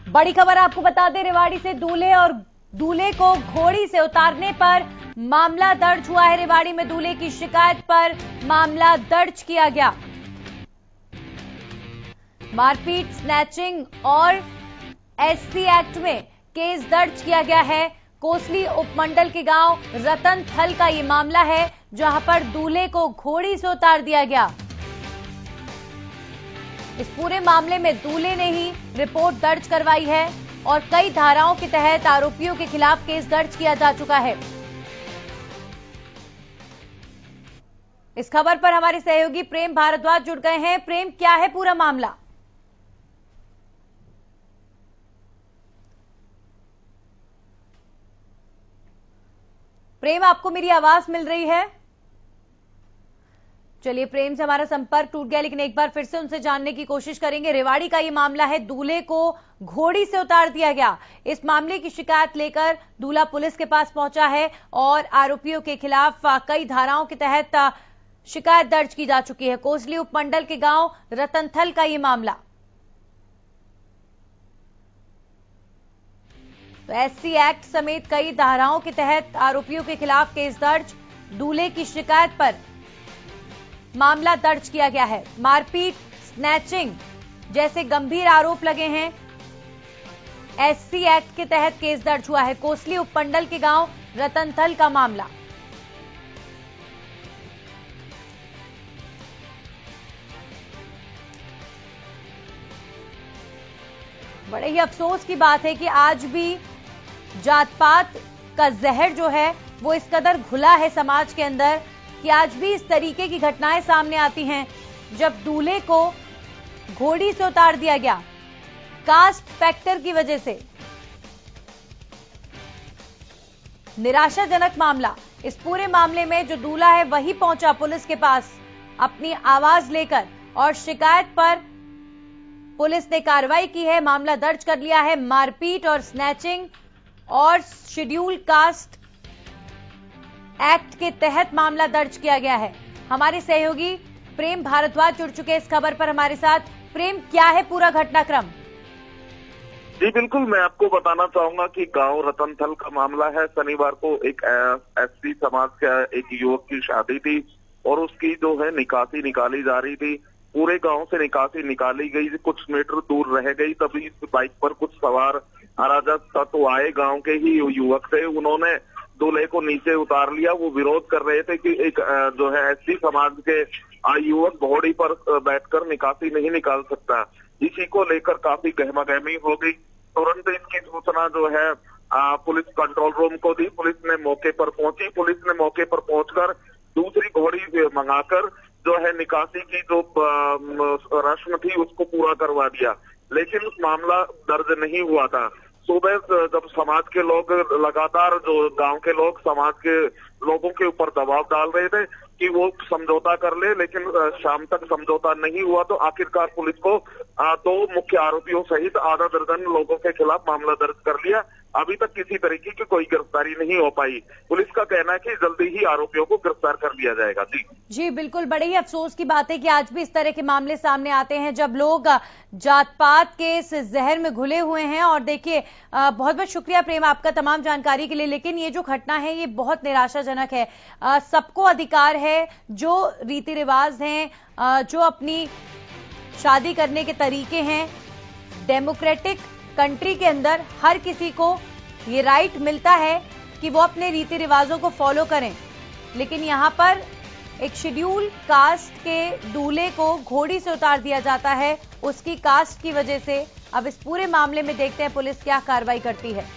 बड़ी खबर आपको बता दें, रेवाड़ी से दूल्हे को घोड़ी से उतारने पर मामला दर्ज हुआ है। रेवाड़ी में दूल्हे की शिकायत पर मामला दर्ज किया गया। मारपीट, स्नैचिंग और एससी एक्ट में केस दर्ज किया गया है। कोसली उपमंडल के गांव रतनथल का ये मामला है, जहां पर दूल्हे को घोड़ी से उतार दिया गया। इस पूरे मामले में दूल्हे ने ही रिपोर्ट दर्ज करवाई है और कई धाराओं के तहत आरोपियों के खिलाफ केस दर्ज किया जा चुका है। इस खबर पर हमारे सहयोगी प्रेम भारद्वाज जुड़ गए हैं। प्रेम, क्या है पूरा मामला? प्रेम, आपको मेरी आवाज मिल रही है? चलिए, प्रेम से हमारा संपर्क टूट गया, लेकिन एक बार फिर से उनसे जानने की कोशिश करेंगे। रेवाड़ी का ये मामला है, दूल्हे को घोड़ी से उतार दिया गया। इस मामले की शिकायत लेकर दूल्हा पुलिस के पास पहुंचा है और आरोपियों के खिलाफ कई धाराओं के तहत शिकायत दर्ज की जा चुकी है। कोसली उपमंडल के गांव रतनथल का ये मामला। तो एससी एक्ट समेत कई धाराओं के तहत आरोपियों के खिलाफ केस दर्ज। दूल्हे की शिकायत पर मामला दर्ज किया गया है। मारपीट, स्नैचिंग जैसे गंभीर आरोप लगे हैं। एससी एक्ट के तहत केस दर्ज हुआ है। कोसली उपमंडल के गांव रतनथल का मामला। बड़े ही अफसोस की बात है कि आज भी जात पात का जहर जो है वो इस कदर घुला है समाज के अंदर कि आज भी इस तरीके की घटनाएं सामने आती हैं, जब दूल्हे को घोड़ी से उतार दिया गया कास्ट फैक्टर की वजह से। निराशाजनक मामला। इस पूरे मामले में जो दूल्हा है वही पहुंचा पुलिस के पास अपनी आवाज लेकर, और शिकायत पर पुलिस ने कार्रवाई की है, मामला दर्ज कर लिया है। मारपीट और स्नैचिंग और शेड्यूल कास्ट एक्ट के तहत मामला दर्ज किया गया है। हमारे सहयोगी प्रेम भारद्वाज जुड़ चुके हैं इस खबर पर हमारे साथ। प्रेम, क्या है पूरा घटनाक्रम? जी बिल्कुल, मैं आपको बताना चाहूंगा कि गांव रतनथल का मामला है। शनिवार को एक एससी समाज का एक युवक की शादी थी और उसकी जो है निकासी निकाली जा रही थी। पूरे गांव से निकासी निकाली गई, कुछ मीटर दूर रह गई, तभी इस बाइक पर कुछ सवार अराजक तत्व आए। गांव के ही युवक थे, उन्होंने दूल्हे को नीचे उतार लिया। वो विरोध कर रहे थे कि एक जो है एससी समाज के युवक घोड़ी पर बैठकर निकासी नहीं निकाल सकता। इसी को लेकर काफी गहमागहमी हो गई। तुरंत इसकी सूचना जो है पुलिस कंट्रोल रूम को दी। पुलिस ने मौके पर पहुंची। पुलिस ने मौके पर पहुंचकर दूसरी घोड़ी मंगाकर जो है निकासी की जो रस्म थी उसको पूरा करवा दिया, लेकिन मामला दर्ज नहीं हुआ था। सुबह जब समाज के लोग लगातार, जो गांव के लोग समाज के लोगों के ऊपर दबाव डाल रहे थे कि वो समझौता कर ले, लेकिन शाम तक समझौता नहीं हुआ, तो आखिरकार पुलिस को दो मुख्य आरोपियों सहित आधा दर्जन लोगों के खिलाफ मामला दर्ज कर लिया। अभी तक किसी तरीके की कोई गिरफ्तारी नहीं हो पाई। पुलिस का कहना है कि जल्दी ही आरोपियों को गिरफ्तार कर लिया जाएगा। जी बिल्कुल, बड़े ही अफसोस की बात है कि आज भी इस तरह के मामले सामने आते हैं जब लोग जात पात के इस जहर में घुले हुए हैं। और देखिए, बहुत बहुत शुक्रिया प्रेम आपका तमाम जानकारी के लिए, लेकिन ये जो घटना है ये बहुत निराशाजनक है। सबको अधिकार है, जो रीति रिवाज हैं, जो अपनी शादी करने के तरीके हैं, डेमोक्रेटिक कंट्री के अंदर हर किसी को ये राइट मिलता है कि वो अपने रीति रिवाजों को फॉलो करें। लेकिन यहां पर एक शेड्यूल कास्ट के दूल्हे को घोड़ी से उतार दिया जाता है उसकी कास्ट की वजह से। अब इस पूरे मामले में देखते हैं पुलिस क्या कार्रवाई करती है।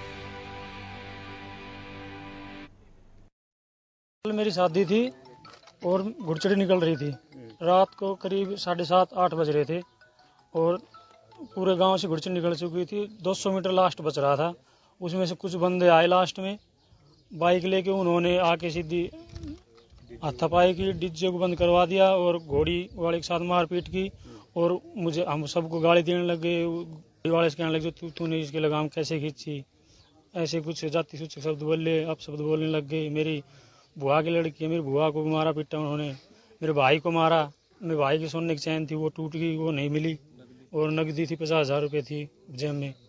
मेरी शादी थी और घुड़चड़ी निकल रही थी। रात को करीब 7:30-8 बज रहे थे और पूरे गांव से घुड़चड़ी निकल चुकी थी। 200 मीटर लास्ट बच रहा था। उसमें से कुछ बंदे आए लास्ट में बाइक लेके, उन्होंने आके सीधी हाथापाई की, डीजे को बंद करवा दिया और घोड़ी वाले के साथ मारपीट की और हम सबको गाली देने लगे। घोड़ी वाले से कहने लगे तूने इसकी लगाम कैसे खींची, ऐसे कुछ जाति सूचक शब्द बोले, अपशब्द बोलने लग गए। मेरी बुआ की लड़की है, मेरी बुआ को भी मारा पीटा उन्होंने। मेरे भाई को मारा। मेरे भाई की सोने की चैन थी वो टूट गई, वो नहीं मिली। और नकदी थी 50,000 रुपये थी जेब में।